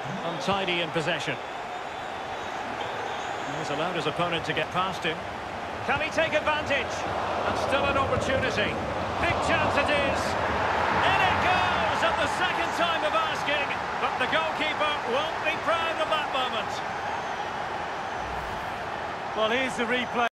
Untidy in possession. He's allowed his opponent to get past him. Can he take advantage? And still an opportunity. Big chance it is. In it goes at the second time of asking, but the goalkeeper won't be proud of that moment. Well, here's the replay.